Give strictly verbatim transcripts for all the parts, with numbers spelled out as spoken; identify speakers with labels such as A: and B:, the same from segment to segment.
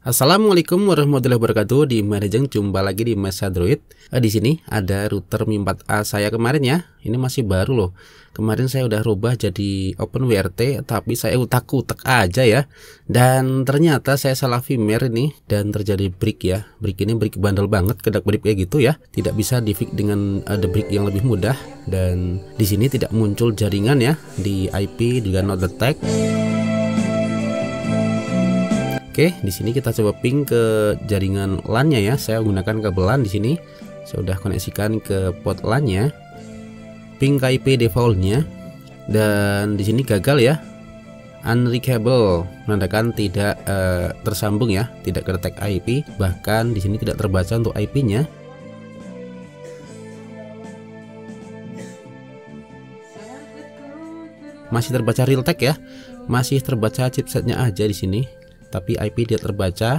A: Assalamualaikum warahmatullahi wabarakatuh. Di Marejeng jumpa lagi di Mas Android. Eh, di sini ada router Mi empat A saya kemarin ya. Ini masih baru loh. Kemarin saya udah rubah jadi Open W R T, tapi saya utak-utak aja ya. Dan ternyata saya salah firmware ini dan terjadi break ya. Break ini break bandel banget, kedak break kayak gitu ya. Tidak bisa di fix dengan ada break yang lebih mudah. Dan di sini tidak muncul jaringan ya. Di I P juga not detect. Oke, di sini kita coba ping ke jaringan LAN-nya ya. Saya gunakan kabel LAN di sini. Saya udah koneksikan ke port LAN-nya. Ping ke I P default-nya. Dan di sini gagal ya. Unreachable, menandakan tidak uh, tersambung ya, tidak kedetek I P. Bahkan di sini tidak terbaca untuk I P-nya. Masih terbaca Realtek ya. Masih terbaca chipsetnya aja di sini. Tapi I P dia terbaca.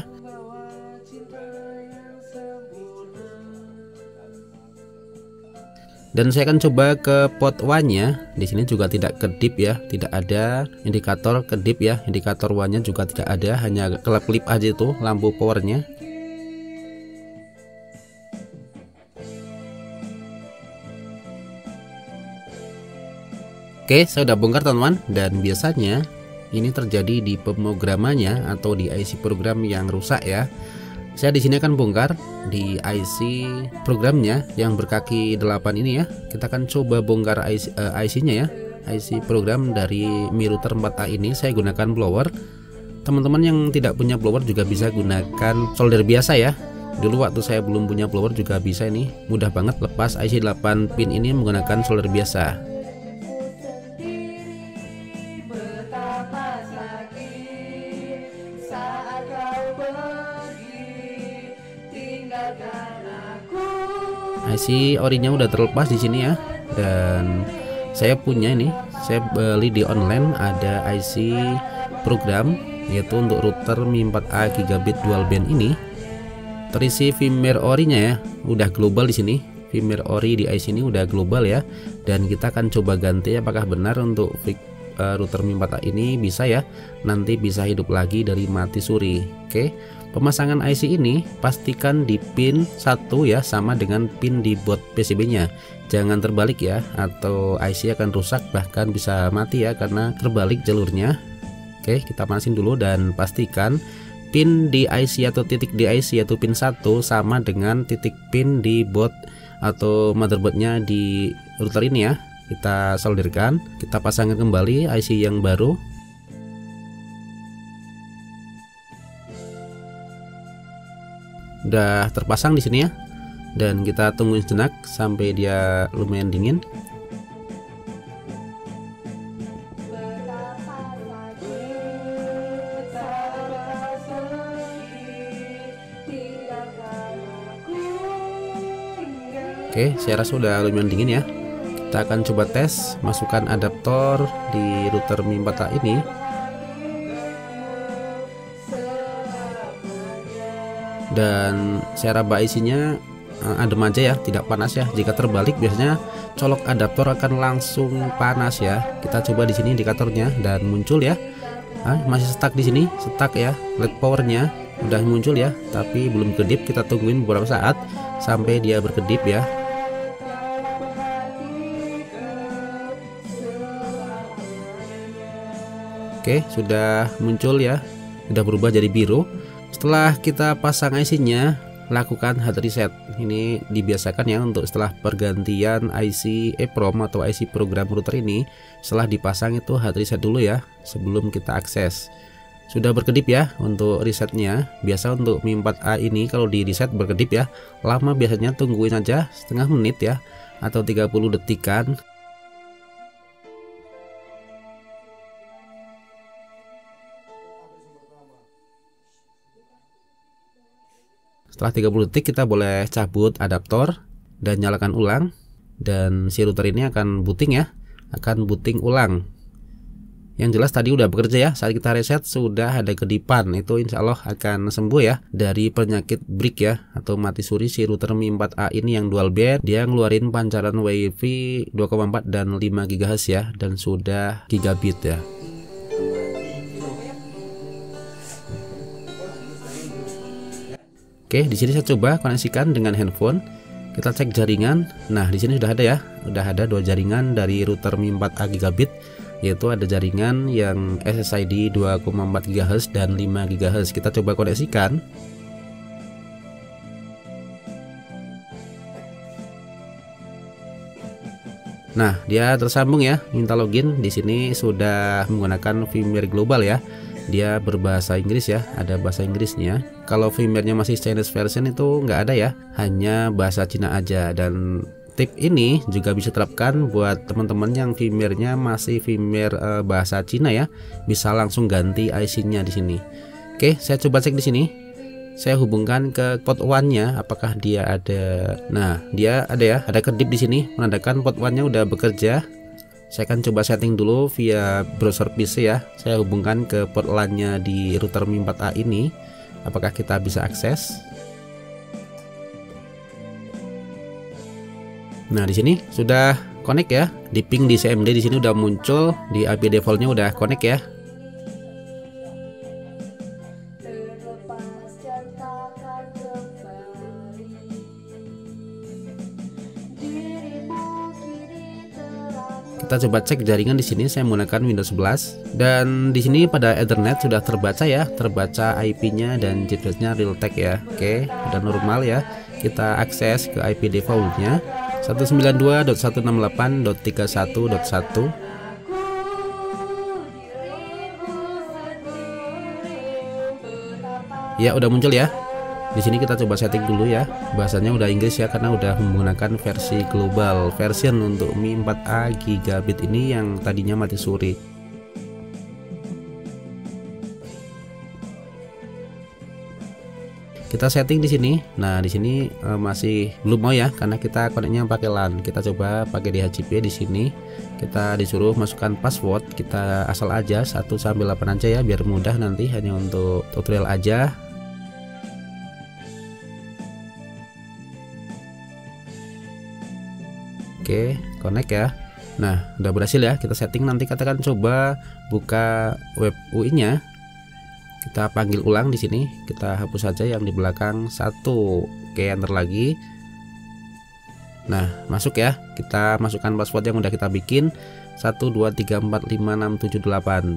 A: Dan saya akan coba ke port one-nya. Di sini juga tidak kedip ya, tidak ada indikator kedip ya. Indikator one-nya juga tidak ada, hanya kelap-kelip aja itu lampu powernya. Oke, saya udah bongkar teman-teman, dan biasanya ini terjadi di pemrogramannya atau di I C program yang rusak ya. Saya di sini akan bongkar di I C programnya yang berkaki delapan ini ya. Kita akan coba bongkar I C, uh, I C-nya ya. I C program dari Mi router empat A ini saya gunakan blower. Teman-teman yang tidak punya blower juga bisa gunakan solder biasa ya. Dulu waktu saya belum punya blower juga bisa, ini mudah banget lepas I C delapan pin ini menggunakan solder biasa. I C orinya udah terlepas di sini ya, dan saya punya ini, saya beli di online ada I C program yaitu untuk router Mi empat A gigabit dual band ini, terisi firmware orinya ya, udah global di sini. Firmware ori di I C ini udah global ya, dan kita akan coba ganti apakah benar untuk uh, router Mi empat A ini bisa ya, nanti bisa hidup lagi dari mati suri. Oke. Pemasangan I C ini pastikan di pin satu ya, sama dengan pin di boot P C B-nya. Jangan terbalik ya, atau I C akan rusak, bahkan bisa mati ya karena terbalik jalurnya. Oke, kita panasin dulu dan pastikan pin di I C atau titik di I C yaitu pin satu sama dengan titik pin di boot atau motherboardnya di router ini ya. Kita solderkan, kita pasangkan kembali I C yang baru. Udah terpasang di sini ya, dan kita tungguin sejenak sampai dia lumayan dingin. Oke, saya rasa udah lumayan dingin ya. Kita akan coba tes masukkan adaptor di router Mi empat A ini. Dan saya raba isinya uh, adem aja ya, tidak panas ya. Jika terbalik biasanya colok adaptor akan langsung panas ya. Kita coba di sini indikatornya dan muncul ya. Ah, masih stuck di sini, stuck ya. L E D powernya udah muncul ya, tapi belum kedip. Kita tungguin beberapa saat sampai dia berkedip ya. Oke, sudah muncul ya, sudah berubah jadi biru. Setelah kita pasang I C-nya, lakukan hard reset. Ini dibiasakan ya untuk setelah pergantian I C EEPROM atau I C program router ini. Setelah dipasang itu hard reset dulu ya, sebelum kita akses. Sudah berkedip ya untuk resetnya. Biasa untuk Mi empat A ini kalau di reset berkedip ya. Lama biasanya, tungguin aja setengah menit ya, atau tiga puluh detikan. Setelah tiga puluh detik kita boleh cabut adaptor dan nyalakan ulang, dan si router ini akan booting ya, akan booting ulang. Yang jelas tadi udah bekerja ya. Saat kita reset sudah ada kedipan, itu insya Allah akan sembuh ya dari penyakit break ya, atau mati suri si router Mi empat A ini yang dual band. Dia ngeluarin pancaran Wi-Fi dua koma empat dan lima gigahertz ya, dan sudah gigabit ya. Oke, di sini saya coba koneksikan dengan handphone. Kita cek jaringan. Nah, di sini sudah ada ya. Sudah ada dua jaringan dari router Mi empat A gigabit, yaitu ada jaringan yang S S I D dua koma empat gigahertz dan lima gigahertz. Kita coba koneksikan. Nah, dia tersambung ya. Minta login. Di sini sudah menggunakan firmware global ya. Dia berbahasa Inggris ya, ada bahasa Inggrisnya. Kalau firmware-nya masih Chinese version itu nggak ada ya, hanya bahasa Cina aja. Dan tip ini juga bisa terapkan buat teman-teman yang firmware-nya masih firmware uh, bahasa Cina ya, bisa langsung ganti I C-nya di sini. Oke, saya coba cek di sini. Saya hubungkan ke port one-nya, apakah dia ada. Nah, dia ada ya, ada kedip di sini menandakan port one-nya udah bekerja. Saya akan coba setting dulu via browser P C ya. Saya hubungkan ke port LAN-nya di router Mi empat A ini. Apakah kita bisa akses? Nah, di sini sudah connect ya. Di ping di C M D di sini udah muncul, di I P default-nya udah connect ya. Kita coba cek jaringan di sini. Saya menggunakan Windows sebelas dan di sini pada Ethernet sudah terbaca ya, terbaca I P-nya dan G-P-nya Realtek ya. Oke, udah normal ya. Kita akses ke I P default-nya seratus sembilan puluh dua dot seratus enam puluh delapan dot tiga puluh satu dot satu. Ya, udah muncul ya. Di sini kita coba setting dulu ya. Bahasanya udah Inggris ya, karena udah menggunakan versi global version untuk Mi empat A gigabit ini yang tadinya mati suri. Kita setting di sini. Nah, di sini uh, masih belum mau ya, karena kita koneknya pakai LAN. Kita coba pakai D H C P di sini. Kita disuruh masukkan password. Kita asal aja satu sampai delapan aja ya, biar mudah nanti, hanya untuk tutorial aja. Oke, connect ya. Nah, udah berhasil ya. Kita setting. Nanti kita akan coba buka web U I-nya. Kita panggil ulang di sini. Kita hapus saja yang di belakang satu. Oke, enter lagi. Nah, masuk ya. Kita masukkan password yang udah kita bikin. satu dua tiga empat lima enam tujuh delapan.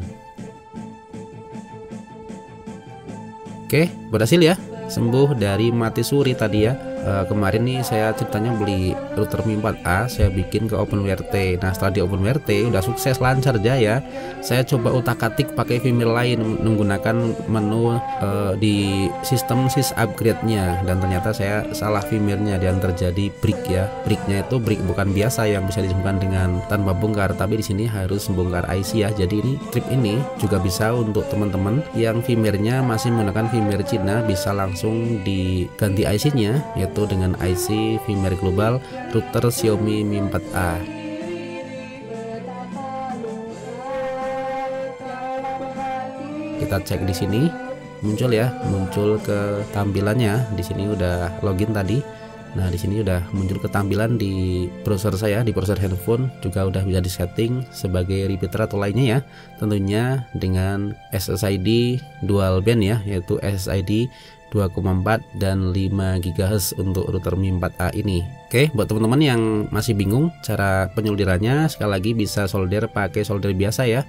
A: Oke, berhasil ya. Sembuh dari mati suri tadi ya. Uh, kemarin nih saya ceritanya beli router Mi empat A, saya bikin ke OpenWrt. Nah, setelah di OpenWrt udah sukses, lancar jaya. Saya coba utak-atik pakai firmware lain menggunakan menu uh, di sistem sys upgrade-nya, dan ternyata saya salah firmware-nya dan terjadi break ya. Breaknya itu break bukan biasa yang bisa disembuhkan dengan tanpa bongkar, tapi di sini harus membongkar I C ya. Jadi ini trip ini juga bisa untuk teman-teman yang firmware-nya masih menggunakan firmware Cina, bisa langsung diganti I C-nya ya, yaitu dengan I C firmware global router Xiaomi Mi empat A. Kita cek di sini, muncul ya, muncul ke tampilannya. Di sini udah login tadi. Nah, di sini udah muncul ketampilan di browser saya, di browser handphone juga udah bisa disetting sebagai repeater atau lainnya ya. Tentunya dengan S S I D dual band ya, yaitu S S I D dua koma empat dan lima gigahertz untuk router Mi empat A ini. Oke, buat teman-teman yang masih bingung cara penyolderannya, sekali lagi bisa solder pakai solder biasa ya.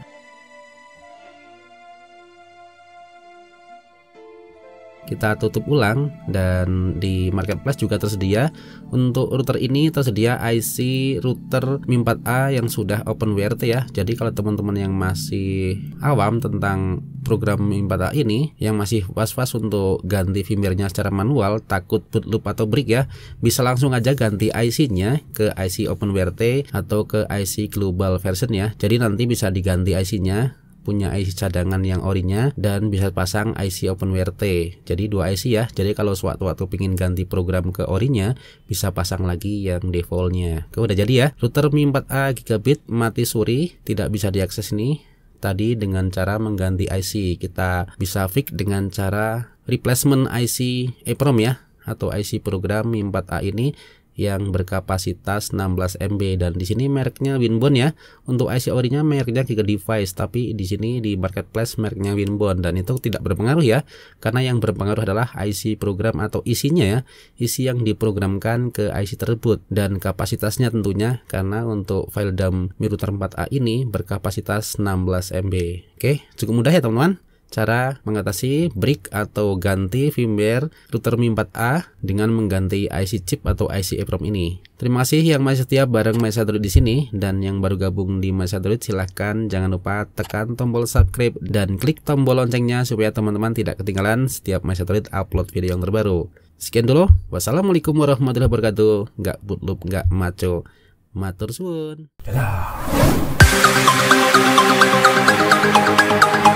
A: Kita tutup ulang, dan di marketplace juga tersedia. Untuk router ini tersedia I C router Mi empat A yang sudah OpenWrt ya. Jadi kalau teman-teman yang masih awam tentang program Mi empat A ini, yang masih was-was untuk ganti firmware-nya secara manual, takut boot loop atau break ya, bisa langsung aja ganti I C-nya ke I C OpenWrt atau ke I C global version ya. Jadi nanti bisa diganti I C-nya, punya I C cadangan yang orinya, dan bisa pasang I C OpenWrt. Jadi dua I C ya. Jadi kalau sewaktu-waktu pingin ganti program ke orinya, bisa pasang lagi yang defaultnya. Oke, udah jadi ya. Router Mi empat A gigabit mati suri, tidak bisa diakses ini tadi dengan cara mengganti I C. Kita bisa fix dengan cara replacement I C EEPROM ya, atau I C program Mi empat A ini yang berkapasitas enam belas M B, dan di sini mereknya Winbond ya. Untuk I C orinya mereknya Giga Device, tapi di sini di marketplace mereknya Winbond, dan itu tidak berpengaruh ya, karena yang berpengaruh adalah I C program atau isinya ya, isi yang diprogramkan ke I C tersebut dan kapasitasnya tentunya, karena untuk file dump Mi Router empat A ini berkapasitas enam belas M B. Oke, cukup mudah ya teman-teman cara mengatasi break atau ganti firmware router Mi empat A dengan mengganti I C chip atau I C EEPROM ini. Terima kasih yang masih setia bareng MySatellite di sini, dan yang baru gabung di MySatellite silahkan jangan lupa tekan tombol subscribe dan klik tombol loncengnya supaya teman-teman tidak ketinggalan setiap MySatellite upload video yang terbaru. Sekian dulu, wassalamualaikum warahmatullahi wabarakatuh. Nggak bootloop, nggak maco, matur suwun. Dadah.